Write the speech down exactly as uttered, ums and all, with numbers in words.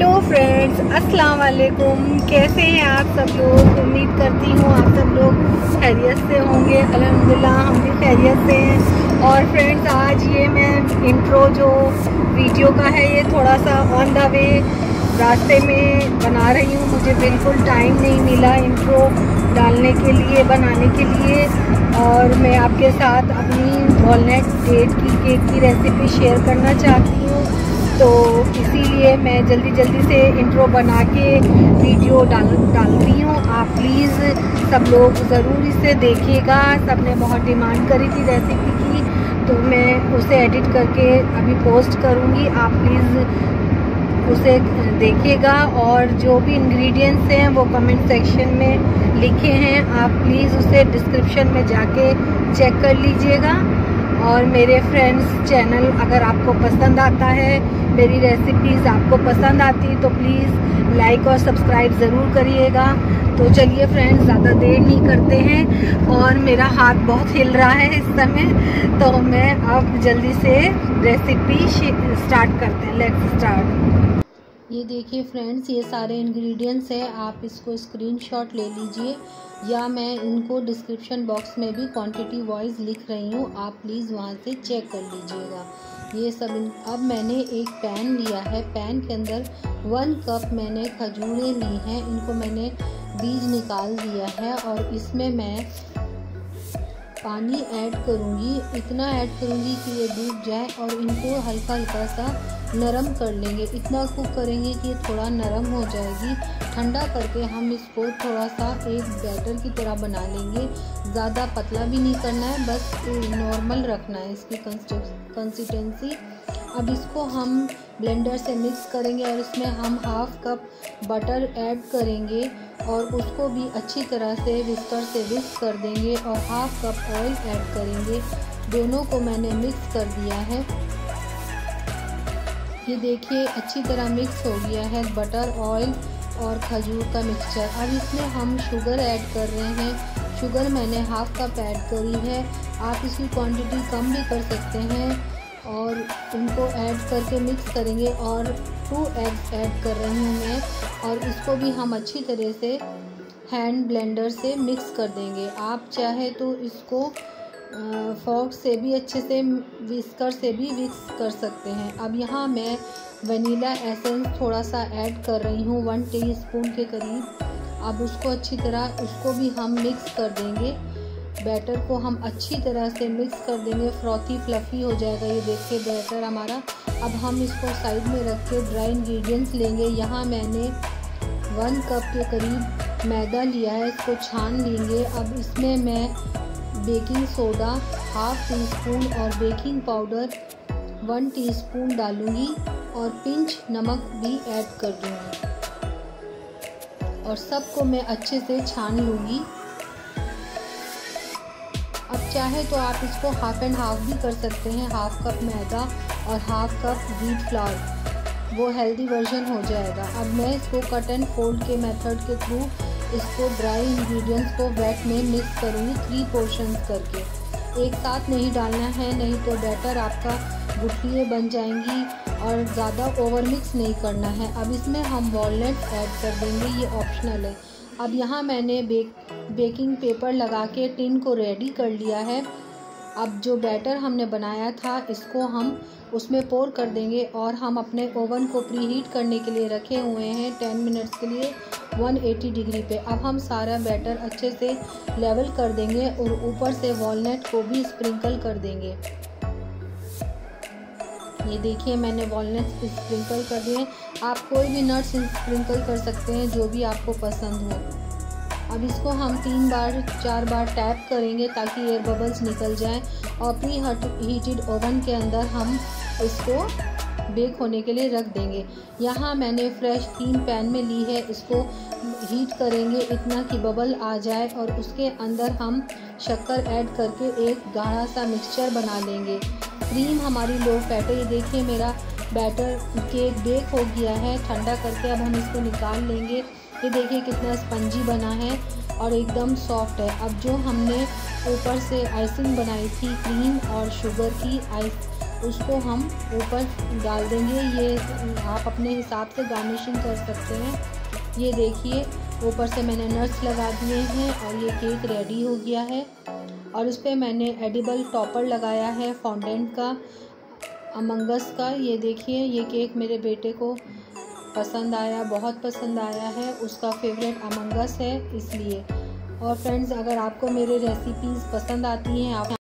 Hello friends, अस्सलाम वालेकुम। कैसे हैं आप सब लोग? उम्मीद करती हूँ आप सब लोग खैरियत से होंगे। अल्हम्दुलिल्लाह हम भी खैरियत से हैं। और फ्रेंड्स, आज ये मैं इंट्रो जो वीडियो का है ये थोड़ा सा ऑन द वे रास्ते में बना रही हूँ। मुझे बिल्कुल टाइम नहीं मिला इंट्रो डालने के लिए, बनाने के लिए। और मैं आपके साथ अपनी वॉलनट डेट की केक की रेसिपी शेयर करना चाहती हूँ, तो इसीलिए मैं जल्दी जल्दी से इंट्रो बना के वीडियो डाल डाल रही हूँ। आप प्लीज़ सब लोग ज़रूर इसे देखिएगा। सब ने बहुत डिमांड करी थी रेसिपी की, तो मैं उसे एडिट करके अभी पोस्ट करूँगी। आप प्लीज़ उसे देखिएगा। और जो भी इंग्रेडिएंट्स हैं वो कमेंट सेक्शन में लिखे हैं, आप प्लीज़ उसे डिस्क्रिप्शन में जाके चेक कर लीजिएगा। और मेरे फ्रेंड्स, चैनल अगर आपको पसंद आता है, मेरी रेसिपीज़ आपको पसंद आती तो प्लीज़ लाइक और सब्सक्राइब ज़रूर करिएगा। तो चलिए फ्रेंड्स, ज़्यादा देर नहीं करते हैं। और मेरा हाथ बहुत हिल रहा है इस समय, तो मैं अब जल्दी से रेसिपी स्टार्ट करते हैं। Let's start. ये देखिए फ्रेंड्स, ये सारे इंग्रेडिएंट्स हैं। आप इसको स्क्रीनशॉट ले लीजिए, या मैं इनको डिस्क्रिप्शन बॉक्स में भी क्वांटिटी वाइज लिख रही हूँ, आप प्लीज़ वहाँ से चेक कर लीजिएगा। ये सब इन, अब मैंने एक पैन लिया है। पैन के अंदर वन कप मैंने खजूरें ली हैं। इनको मैंने बीज निकाल दिया है और इसमें मैं पानी ऐड करूँगी। इतना ऐड करूँगी कि ये डूब जाए और इनको हल्का हल्का सा नरम कर लेंगे। इतना कुक करेंगे कि थोड़ा नरम हो जाएगी। ठंडा करके हम इसको थोड़ा सा एक बैटर की तरह बना लेंगे। ज़्यादा पतला भी नहीं करना है, बस नॉर्मल रखना है इसकी कंसिस्टेंसी। अब इसको हम ब्लेंडर से मिक्स करेंगे और इसमें हम हाफ कप बटर ऐड करेंगे और उसको भी अच्छी तरह से विस्कर से विस्क कर देंगे और हाफ कप ऑयल ऐड करेंगे। दोनों को मैंने मिक्स कर दिया है। ये देखिए अच्छी तरह मिक्स हो गया है बटर, ऑयल और खजूर का मिक्सचर। अब इसमें हम शुगर ऐड कर रहे हैं। शुगर मैंने हाफ कप ऐड करी है। आप इसकी क्वांटिटी कम भी कर सकते हैं। और इनको ऐड करके मिक्स करेंगे और टू एग्स ऐड कर रही हूँ मैं। और इसको भी हम अच्छी तरह से हैंड ब्लेंडर से मिक्स कर देंगे। आप चाहे तो इसको फॉर्क से भी अच्छे से, विस्कर से भी मिक्स कर सकते हैं। अब यहाँ मैं वनीला एसेंस थोड़ा सा ऐड कर रही हूँ, वन टीस्पून के करीब। अब उसको अच्छी तरह उसको भी हम मिक्स कर देंगे। बैटर को हम अच्छी तरह से मिक्स कर देंगे, फ्रॉथी फ्लफ़ी हो जाएगा। ये देखिए बैटर हमारा। अब हम इसको साइड में रख के ड्राई इंग्रेडिएंट्स लेंगे। यहाँ मैंने वन कप के करीब मैदा लिया है, इसको छान लेंगे। अब इसमें मैं baking soda half teaspoon और बेकिंग पाउडर वन टीस्पून डालूंगी और पिंच नमक भी ऐड कर दूंगी और सबको मैं अच्छे से छान लूँगी। अब चाहे तो आप इसको हाफ एंड हाफ भी कर सकते हैं, हाफ कप मैदा और हाफ कप व्हीट फ्लावर, वो हेल्दी वर्जन हो जाएगा। अब मैं इसको कट एंड फोल्ड के मेथड के थ्रू इसको ड्राई इंग्रेडिएंट्स को वेट में मिक्स करूँगी, थ्री पोर्शंस करके। एक साथ नहीं डालना है, नहीं तो बैटर आपका गुठलियाँ बन जाएंगी। और ज़्यादा ओवर मिक्स नहीं करना है। अब इसमें हम वॉलनट ऐड कर देंगे, ये ऑप्शनल है। अब यहाँ मैंने बेक बेकिंग पेपर लगा के टिन को रेडी कर लिया है। अब जो बैटर हमने बनाया था इसको हम उसमें पोर कर देंगे और हम अपने ओवन को प्री हीट करने के लिए रखे हुए हैं टेन मिनट्स के लिए वन एटी डिग्री पे। अब हम सारा बैटर अच्छे से लेवल कर देंगे और ऊपर से वॉलनट को भी स्प्रिंकल कर देंगे। ये देखिए मैंने वॉलनट स्प्रिंकल कर दिए। आप कोई भी नट्स स्प्रिंकल कर सकते हैं जो भी आपको पसंद हो। अब इसको हम तीन बार चार बार टैप करेंगे ताकि एयर बबल्स निकल जाएं और प्री हीटेड ओवन के अंदर हम इसको बेक होने के लिए रख देंगे। यहाँ मैंने फ्रेश तीन पैन में ली है। इसको हीट करेंगे इतना कि बबल आ जाए और उसके अंदर हम शक्कर ऐड करके एक गाढ़ा सा मिक्सचर बना लेंगे। क्रीम हमारी लो फैट है। ये देखिए मेरा बैटर केक बेक हो गया है। ठंडा करके अब हम इसको निकाल लेंगे। ये देखिए कितना स्पंजी बना है और एकदम सॉफ्ट है। अब जो हमने ऊपर से आइसिंग बनाई थी क्रीम और शुगर की, आइस उसको हम ऊपर डाल देंगे। ये आप अपने हिसाब से गार्निशिंग कर सकते हैं। ये देखिए ऊपर से मैंने नट्स लगा दिए हैं और ये केक रेडी हो गया है। और उस पर मैंने एडिबल टॉपर लगाया है फॉन्डेंट का, अमंगस का। ये देखिए ये केक मेरे बेटे को पसंद आया, बहुत पसंद आया है, उसका फेवरेट अमंगस है इसलिए। और फ्रेंड्स, अगर आपको मेरे रेसिपीज़ पसंद आती हैं, आप